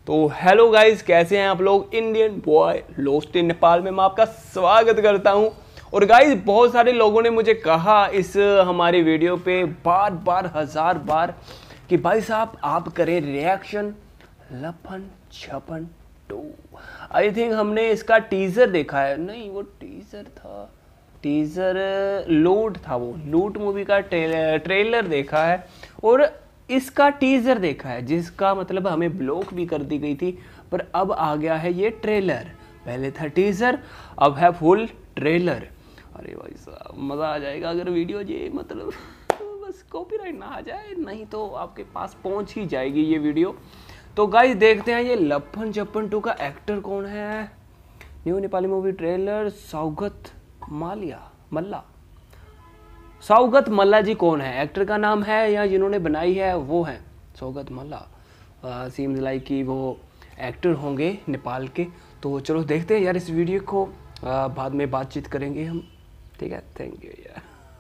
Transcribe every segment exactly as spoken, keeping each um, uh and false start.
तो hello guys, कैसे हैं आप लोग। Indian boy lost in Nepal में मैं आपका स्वागत करता हूं। और गाइस, बहुत सारे लोगों ने मुझे कहा इस हमारी वीडियो पे बार बार हजार बार कि भाई साहब आप करें रिएक्शन लपन छपन टू। आई थिंक हमने इसका टीजर देखा है, नहीं वो टीजर था, टीजर लूट था, वो लूट मूवी का ट्रेलर देखा है और इसका टीजर देखा है, जिसका मतलब हमें ब्लॉक भी कर दी गई थी। पर अब आ गया है ये ट्रेलर। पहले था टीजर, अब है फुल ट्रेलर। अरे भाई साहब मज़ा आ जाएगा अगर वीडियो ये मतलब बस कॉपीराइट ना आ जाए, नहीं तो आपके पास पहुंच ही जाएगी ये वीडियो। तो गाइस देखते हैं ये लपन छपन टू का एक्टर कौन है। New Nepali movie trailer. Saugat Malia Malla Saugat Malla ji कौन है, एक्टर का नाम है या जिन्होंने बनाई है वो हैं सौगत मल्ला। सीम्स लाइक कि वो एक्टर होंगे नेपाल के। तो चलो देखते हैं यार इस वीडियो को, आ, बाद में बातचीत करेंगे हम, ठीक है। थैंक यू यार।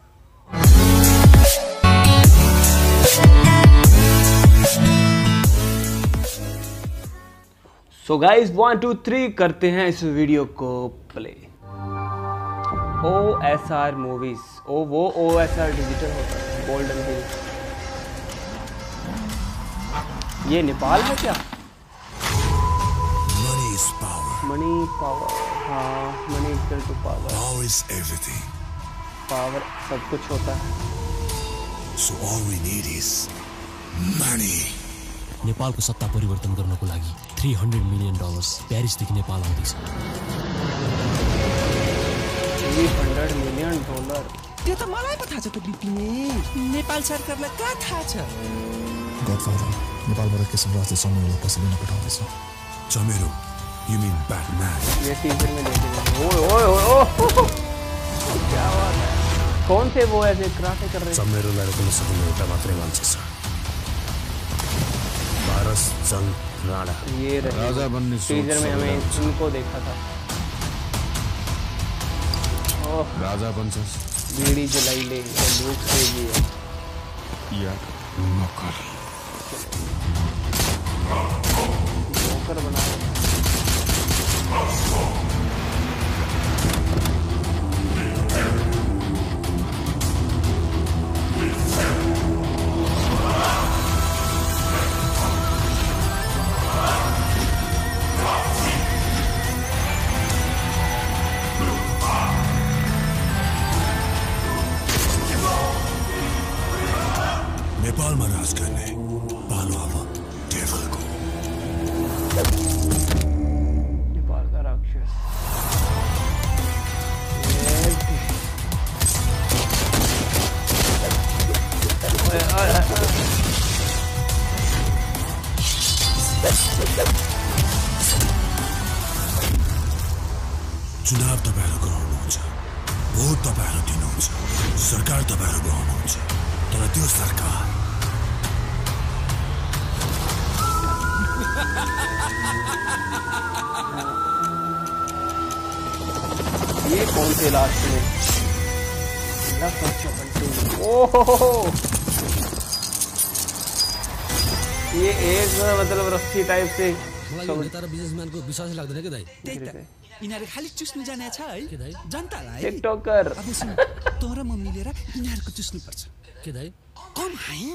So guys one two three करते हैं इस वीडियो को play. O S R movies, O वो ओ एस आर डिजिटल होता है, गोल्डन हिल। ये नेपाल में क्या? Money is power. Money power, हाँ money equal to power. Power is everything. Power सब कुछ होता है। So all we need is money. नेपालको सत्ता परिवर्तन गर्नको लागि तीन सौ मिलियन डलर्स प्यारिसदेखि नेपाल आउँदैछ। तीन सौ मिलियन डलर त्यो त मलाई पो थाहा छ त बिपिने। नेपाल सरकारलाई कहाँ थाहा छ? गडफादर नेपालबाट केशव राजले समयलाई पैसा दिन पठाउँदैछ। Chamero, you mean Batman? ये टीजर में देखेंगे। ओए ओए ओए ओह क्या बात है। कौन थे वो ऐसे कराटे कर रहे? Chameroलाई रोक्न सक्ने एउटा मात्रै मान्छे छ, पारस जंग राणा। ये राजा बनने टीजर में हमें इनको देखा था। ओह राजा बन्छस् बीड़ी जलाई ले लुक से लिए या नोकर। नौकर बना रहे हैं। नेपालमा राज गर्ने पालो अब डेभलको। नेपाल का राक्षस। चुनाव तपाईहरु गराउनुहुन्छ, भोट तपाईहरु दिनुहुन्छ, सरकार तपाईहरु बनाउनुहुन्छ, तर त्यो सरकार ये कौन थे लास्ट में? ओह ये एक मतलब रस्सी टाइप से नेता र बिजनेसम्यानको विश्वासै लाग्दैन के दाइ। त्यही त यिनीहरु खाली चुस्नु जाने छ है के दाइ? जनतालाई। टिकटॉकर। अब सुन, तँ र म मिलेर यिनीहरुको चुस्नु पर्छ। के दाइ? कम है।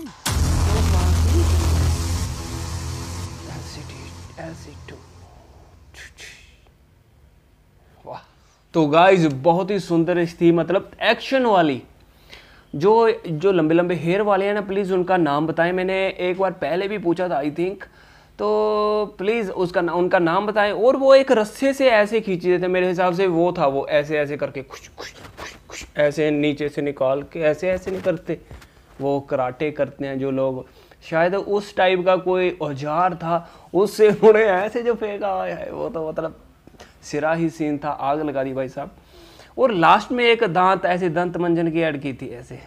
वाह। तो गाइस बहुत ही सुंदर थी, मतलब एक्शन वाली। जो जो लंबे लंबे हेयर वाले हैं ना, प्लीज़ उनका नाम बताएं। मैंने एक बार पहले भी पूछा था आई थिंक, तो प्लीज़ उसका उनका नाम बताएं। और वो एक रस्से से ऐसे खींचे थे, मेरे हिसाब से वो था, वो ऐसे ऐसे करके खुश खुश खुश खुश ऐसे नीचे से निकाल के ऐसे ऐसे नहीं करते, वो कराटे करते हैं जो लोग, शायद उस टाइप का कोई औजार था, उससे उन्होंने ऐसे जो फेंका है वो तो मतलब सिरा ही सीन था, आग लगा दी भाई साहब। और लास्ट में एक दांत ऐसे दंत मंजन की ऐड की थी, ऐसे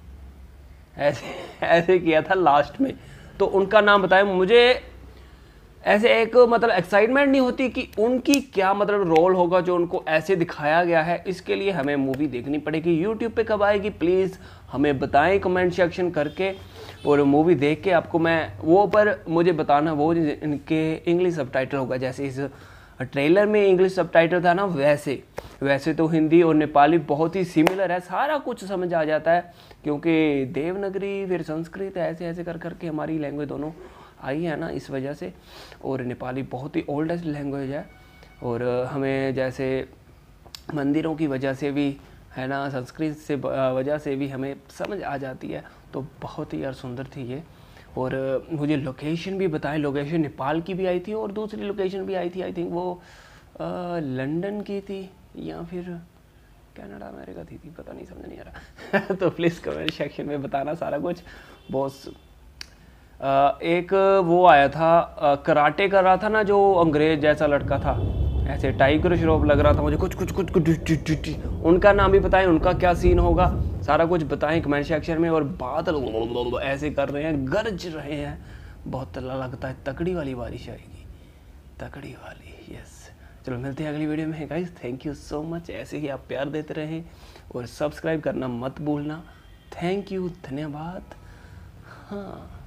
ऐसे ऐसे किया था लास्ट में। तो उनका नाम बताएं मुझे। ऐसे एक मतलब एक्साइटमेंट नहीं होती कि उनकी क्या मतलब रोल होगा जो उनको ऐसे दिखाया गया है। इसके लिए हमें मूवी देखनी पड़ेगी। यूट्यूब पे कब आएगी प्लीज़ हमें बताएं कमेंट सेक्शन करके, और मूवी देख के आपको मैं वो पर मुझे बताना वो इनके इंग्लिश सबटाइटल होगा। जैसे इस ट्रेलर में इंग्लिश सबटाइटल था ना, वैसे वैसे तो हिंदी और नेपाली बहुत ही सिमिलर है, सारा कुछ समझ आ जाता है क्योंकि देवनागरी फिर संस्कृत ऐसे ऐसे कर करके हमारी लैंग्वेज दोनों आई है ना, इस वजह से। और नेपाली बहुत ही ओल्डेस्ट लैंग्वेज है, और हमें जैसे मंदिरों की वजह से भी है ना, संस्कृत से वजह से भी हमें समझ आ जाती है। तो बहुत ही यार सुंदर थी ये। और मुझे लोकेशन भी बताएं, लोकेशन नेपाल की भी आई थी और दूसरी लोकेशन भी आई थी, आई थिंक वो लंदन की थी या फिर कनाडा अमेरिका थी थी पता नहीं, समझ नहीं आ रहा तो प्लीज़ कमेंट सेक्शन में बताना सारा कुछ। बॉस एक वो आया था कराटे कर रहा था ना, जो अंग्रेज जैसा लड़का था, ऐसे टाइगर श्रॉफ लग रहा था मुझे, कुछ कुछ कुछ कुछ उनका नाम भी बताएं, उनका क्या सीन होगा सारा कुछ बताएं कमेंट सेक्शन में। और बादल ऐसे कर रहे हैं, गरज रहे हैं, बहुत लगता है तकड़ी वाली बारिश आएगी, तकड़ी वाली। यस, चलो मिलते हैं अगली वीडियो में guys. Thank you so much, ऐसे ही आप प्यार देते रहें और सब्सक्राइब करना मत भूलना। थैंक यू, धन्यवाद। हाँ।